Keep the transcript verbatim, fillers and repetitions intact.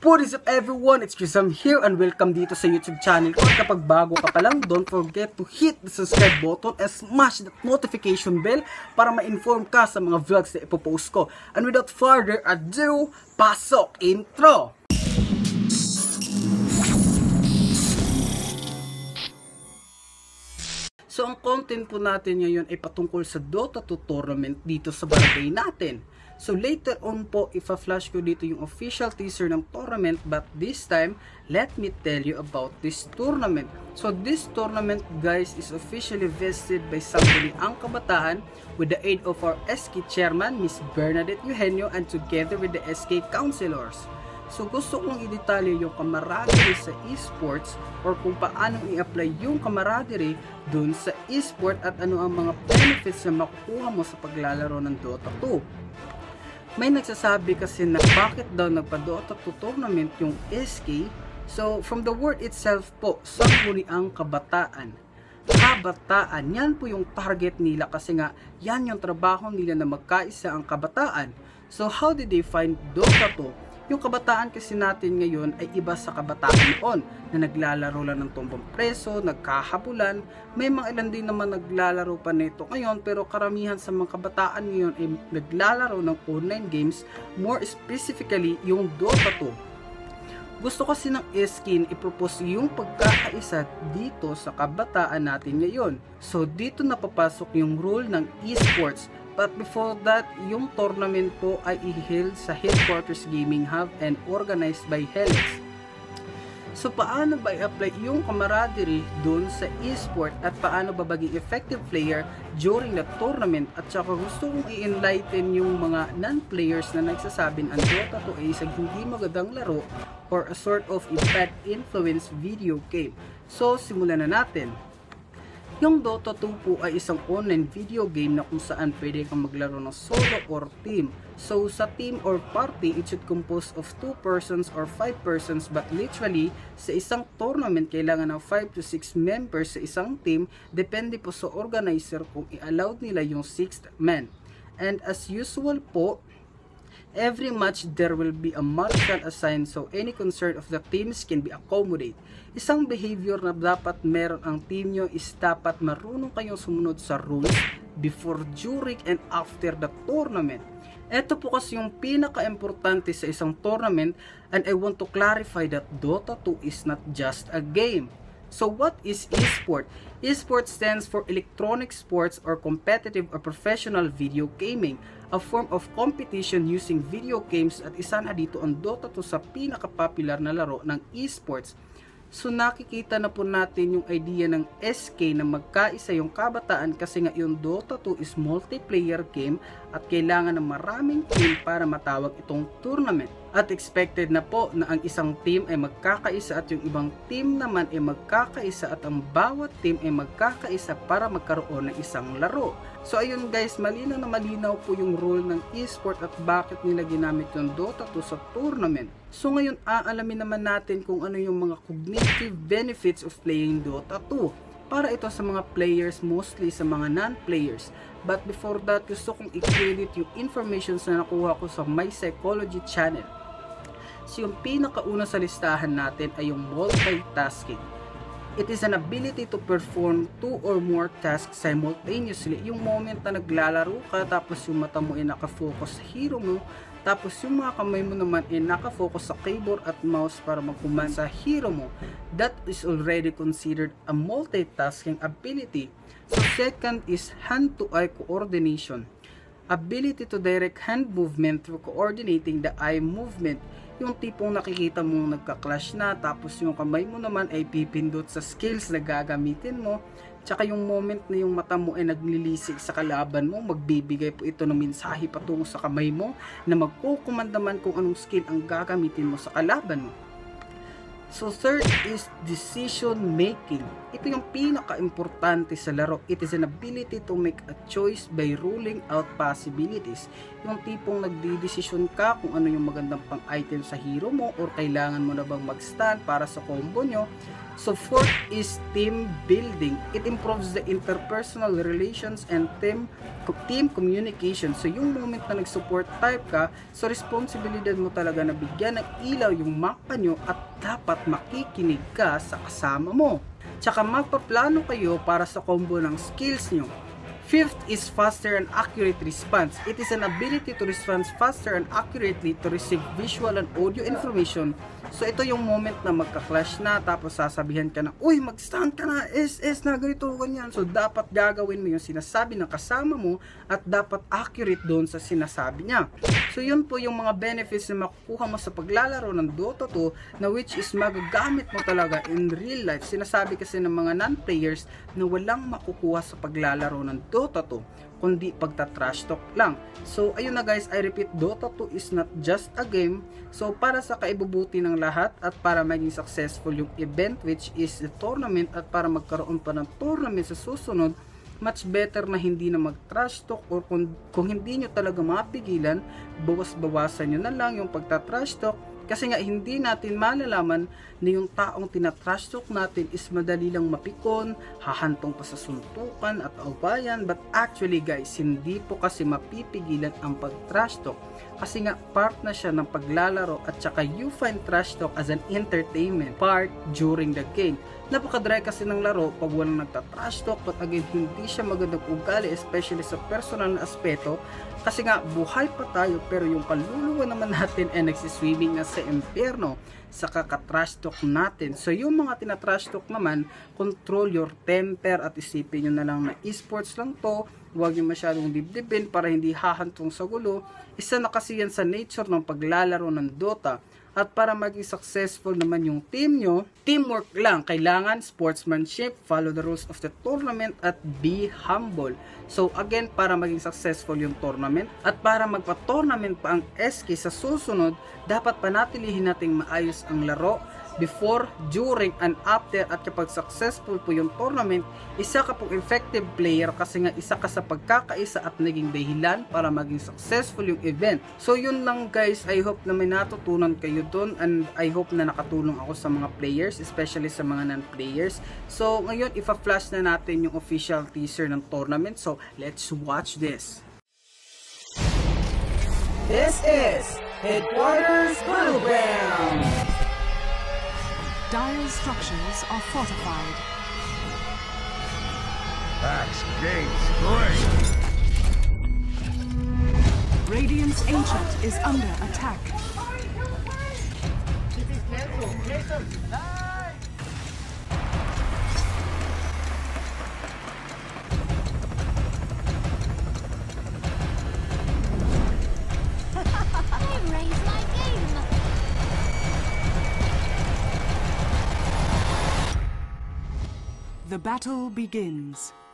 What is up everyone? It's Trisam here and welcome dito sa YouTube channel ko. Kapag bago ka pa lang, don't forget to hit the subscribe button and smash that notification bell para ma-inform ka sa mga vlogs na ipopost ko. And without further ado, pasok intro! So ang content po natin ngayon ay patungkol sa Dota two tournament dito sa barangay natin. So later on po, ipa-flash ko dito yung official teaser ng tournament, but this time, let me tell you about this tournament. So this tournament guys is officially vested by Sangguniang Kabataan with the aid of our S K chairman, Miss Bernadette Eugenio, and together with the S K councilors. So gusto kong i-detalye yung camaraderie sa esports or kung paano i-apply yung camaraderie dun sa esport at ano ang mga benefits na makukuha mo sa paglalaro ng Dota two. May nagsasabi kasi na bakit daw nagpa-Dota two tournament yung S K. So from the word itself po, Sangguniang Kabataan. Kabataan, yan po yung target nila kasi nga yan yung trabaho nila na magkaisa ang kabataan. So how did they find Dota two? Yung kabataan kasi natin ngayon ay iba sa kabataan noon na naglalaro lang ng tumbang preso, nagkahabulan. May mga ilan din naman naglalaro pa nito ngayon, pero karamihan sa mga kabataan ngayon ay naglalaro ng online games, more specifically yung Dota two. Gusto kasi ng S K i-propose yung pagkakaisa dito sa kabataan natin ngayon. So dito napapasok yung role ng esports. But before that, yung tournament po ay i-held sa Headquarters Gaming Hub and organized by Helix. So paano ba i-apply yung camaraderie dun sa esport at paano ba maging effective player during the tournament? At saka gusto kong i-enlighten yung mga non-players na nagsasabing ang Dota two ay isang hindi magandang laro or a sort of a bad influence video game. So simulan na natin. Yung Dota two po ay isang online video game na kung saan pwede kang maglaro ng solo or team. So sa team or party, it should compose of two persons or five persons, but literally sa isang tournament kailangan ng five to six members sa isang team, depende po sa organizer kung i-allowed nila yung sixth man. And as usual po, every match there will be a marshal assigned, so any concern of the teams can be accommodated. Isang behavior na dapat meron ang team nyo is dapat marunong kayong sumunod sa rules before, during, and after the tournament. Ito po kasi yung pinaka-importante sa isang tournament, and I want to clarify that Dota two is not just a game. So what is esport? Esport stands for electronic sports or competitive or professional video gaming, a form of competition using video games, at isa na dito ang Dota two sa pinaka-popular na laro ng esports. So nakikita na po natin yung idea ng S K na magkaisa yung kabataan kasi nga yung Dota two is multiplayer game at kailangan ng maraming team para matawag itong tournament. At expected na po na ang isang team ay magkakaisa at yung ibang team naman ay magkakaisa at ang bawat team ay magkakaisa para magkaroon ng isang laro. So ayun guys, malinaw na malinaw po yung role ng esport at bakit nila ginamit yung Dota two sa tournament. So ngayon aalamin naman natin kung ano yung mga cognitive benefits of playing Dota two. Para ito sa mga players, mostly sa mga non-players. But before that, gusto kong i-credit yung information na nakuha ko sa My Psychology channel. So yung pinakauna sa listahan natin ay yung multitasking. It is an ability to perform two or more tasks simultaneously. Yung moment na naglalaro ka, tapos yung mata mo ay nakafocus sa hero mo, tapos yung mga kamay mo naman ay nakafocus sa keyboard at mouse para mag-command sa hero mo. That is already considered a multitasking ability. So second is hand-to-eye coordination. Ability to direct hand movement through coordinating the eye movement. Yung tipong nakikita mong nagka-clash na, tapos yung kamay mo naman ay pipindot sa skills na gagamitin mo. Tsaka yung moment na yung mata mo ay naglilisik sa kalaban mo, magbibigay po ito ng mensahe patungo sa kamay mo na magkukumandaman kung anong skill ang gagamitin mo sa kalaban mo. So third is decision making. Ito yung pinaka-importante sa laro. It is an ability to make a choice by ruling out possibilities. Yung tipong nagdidesisyon ka kung ano yung magandang pang-item sa hero mo or kailangan mo na bang mag-stand para sa combo nyo. So fourth is team building. It improves the interpersonal relations and team team communication. So yung moment na nag-support type ka, so responsibilidad mo talaga na bigyan ng ilaw yung mapa nyo at dapat makikinig ka sa kasama mo. Tsaka magpaplano kayo para sa combo ng skills nyo. Fifth is faster and accurate response. It is an ability to respond faster and accurately to receive visual and audio information. So ito yung moment na magka-clash na tapos sasabihan ka na, uy, mag-stand ka na, S S na, ganito, ganyan. So dapat gagawin mo yung sinasabi ng kasama mo at dapat accurate doon sa sinasabi niya. So yun po yung mga benefits na makukuha mo sa paglalaro ng Dota two na which is magagamit mo talaga in real life. Sinasabi kasi ng mga non-players na walang makukuha sa paglalaro ng Dota two kundi pagta-trash talk lang. So ayun na guys, I repeat, Dota two is not just a game. So para sa kaibubuti ng lahat at para maging successful yung event which is the tournament at para magkaroon pa ng tournament sa susunod, much better na hindi na mag-trash talk or kung, kung hindi nyo talaga mapigilan, bawas-bawasan nyo na lang yung pagta-trash talk. Kasi nga hindi natin malalaman na yung taong tinatrash talk natin is madali lang mapikon, hahantong pa sa suntukan at awayan. But actually guys, hindi po kasi mapipigilan ang pag-trash talk. Kasi nga part na siya ng paglalaro at saka you find trash talk as an entertainment part during the game. Napaka-dry kasi ng laro pag walang nagta-trash talk, but again, hindi siya magandang ugali, especially sa personal na aspeto. Kasi nga, buhay pa tayo pero yung kaluluwa naman natin ay nagsiswimming na sa impyerno sa kaka-trash talk natin. So yung mga tina-trash talk naman, control your temper at isipin nyo na lang na esports lang to, huwag nyo masyadong dibdibin para hindi hahantong sa gulo. Isa na kasi yan sa nature ng paglalaro ng Dota. At para maging successful naman yung team nyo, teamwork lang. Kailangan sportsmanship, follow the rules of the tournament, at be humble. So again, para maging successful yung tournament, at para magpa-tournament pa ang S K sa susunod, dapat panatilihin nating maayos ang laro, before, during, and after. At kapag successful po yung tournament, isa ka pong effective player kasi nga isa ka sa pagkakaisa at naging dahilan para maging successful yung event. So yun lang guys, I hope na may natutunan kayo dun, and I hope na nakatulong ako sa mga players, especially sa mga non-players. So ngayon, ipa-flash na natin yung official teaser ng tournament. So let's watch this. This is Headquarters Battleground. Dire structures are fortified. Axe gates great. Radiant's Ancient is under attack. The battle begins.